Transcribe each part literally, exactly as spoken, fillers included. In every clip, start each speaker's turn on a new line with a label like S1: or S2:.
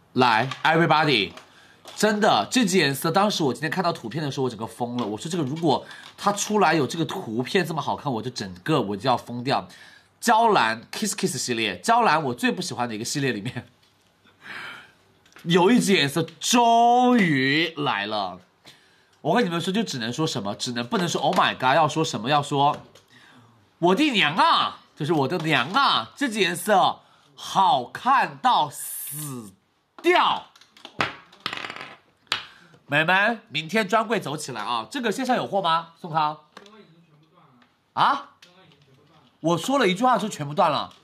S1: 来 ，everybody， 真的这支颜色，当时我今天看到图片的时候，我整个疯了。我说这个如果它出来有这个图片这么好看，我就整个我就要疯掉。娇兰 Kiss Kiss 系列，娇兰我最不喜欢的一个系列里面，有一支颜色终于来了。我跟你们说，就只能说什么，只能不能说 Oh my God， 要说什么？要说我的娘啊，就是我的娘啊，这支颜色好看到死掉。美们，明天专柜走起来啊！这个线上有货吗？宋康？啊？我说了一句话就全部断了。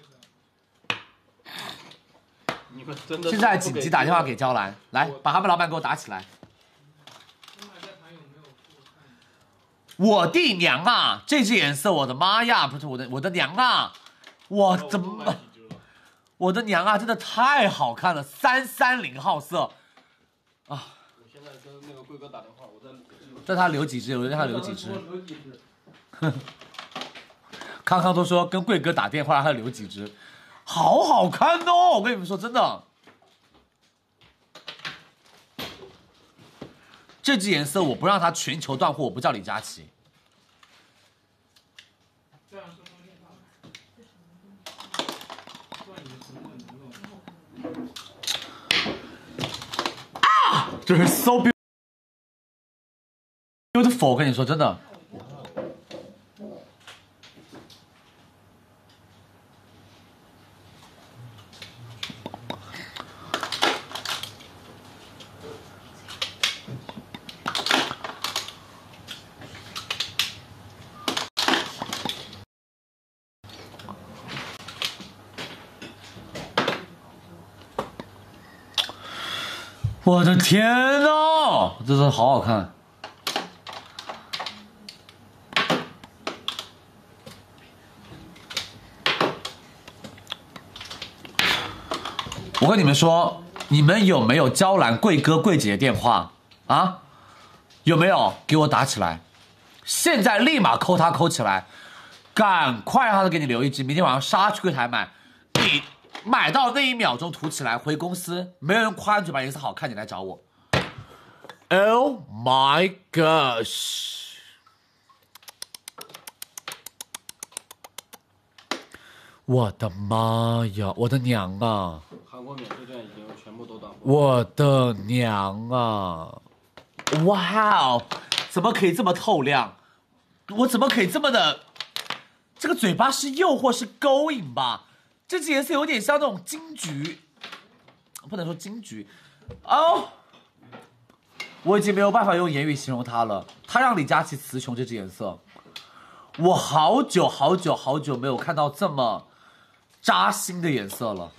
S2: 你们真的
S1: 现在紧急打电话给娇兰，来把他们老板给我打起来。我的娘啊！这支颜色，我的妈呀！不是我的，我的娘啊！我怎么？我的娘啊！真的太好看了，三三零号色啊！
S2: 我现在跟那个贵哥打电话，我在
S1: 让他留几只，我让他留几只。康康都说跟贵哥打电话让他留几只，好好看哦！我跟你们说真的，这支颜色我不让它全球断货，我不叫李佳琦。啊，就是 so beautiful， 我跟你说真的。我的天呐，这真的好好看！我跟你们说，你们有没有娇兰贵哥贵姐的电话啊？有没有？给我打起来！现在立马扣他扣起来，赶快让他给你留一只，明天晚上杀去柜台买。你买到那一秒钟涂起来，回公司没有人夸你嘴巴颜色好看，你来找我。Oh my gosh！ 我的妈呀！我的娘啊！
S2: 韩国免税店已经全部都断货。
S1: 我的娘啊！哇哦，怎么可以这么透亮？我怎么可以这么的？这个嘴巴是诱惑是勾引吧？这支颜色有点像那种金桔，不能说金桔哦。我已经没有办法用言语形容它了。它让李佳琦词穷，这支颜色，我好久好久好久没有看到这么扎心的颜色了。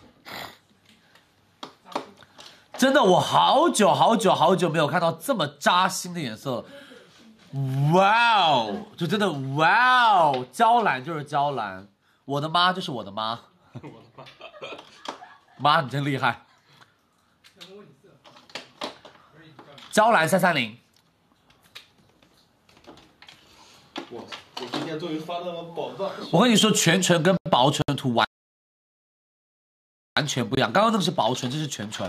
S1: 真的，我好久好久好久没有看到这么扎心的颜色了。哇哦，就真的哇哦，娇兰就是娇兰，我的妈就是我的妈，妈你真厉害。娇兰三三零，
S2: 我我今天终于发到了宝藏。
S1: 我跟你说，全唇跟薄唇涂完完全不一样，刚刚那个是薄唇，这是全唇。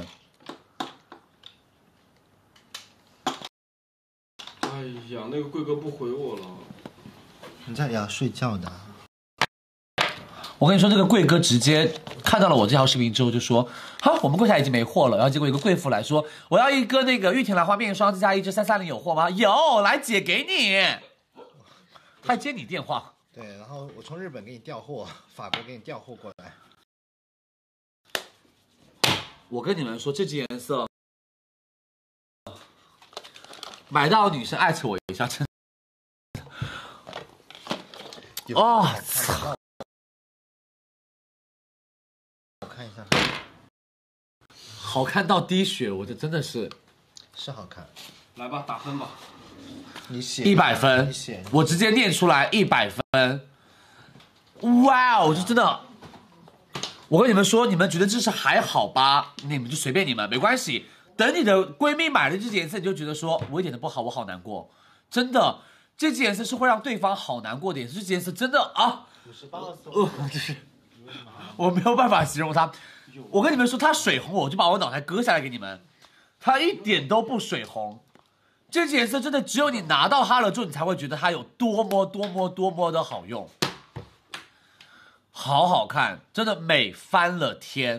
S2: 哎呀，那个贵哥不回我了。
S3: 人家也要睡觉的。
S1: 我跟你说，这个贵哥直接看到了我这条视频之后就说：“好，我们柜台已经没货了。”然后结果有个贵妇来说：“我要一个那个玉田兰花面霜，再加一支三三零，有货吗？”有，来姐给你。他还接你电话。
S3: 对，然后我从日本给你调货，法国给你调货过来。
S1: 我跟你们说，这支颜色买到女生艾特我一下，真的。哦，操！
S3: 我看一下，
S1: 好看到滴血，我这真的是
S3: 是好看。
S2: 来吧，打分吧。
S3: 你写
S1: 一百分，我直接念出来一百分。哇哦，就真的，我跟你们说，你们觉得这是还好吧？你们就随便你们，没关系。等你的闺蜜买了这支颜色，你就觉得说我一点都不好，我好难过。真的，这支颜色是会让对方好难过的颜色。这支颜色真的啊，
S3: 五十八色，
S1: 呃，就是我没有办法形容它。 我跟你们说，它水红，我就把我脑袋割下来给你们。它一点都不水红，这件颜色真的只有你拿到它了之后，你才会觉得它有多么多么多么的好用，好好看，真的美翻了天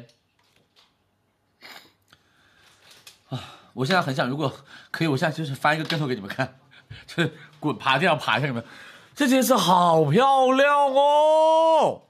S1: 啊！我现在很想，如果可以，我现在就是翻一个跟头给你们看，就是滚爬地上爬一下，你们，这件颜色好漂亮哦！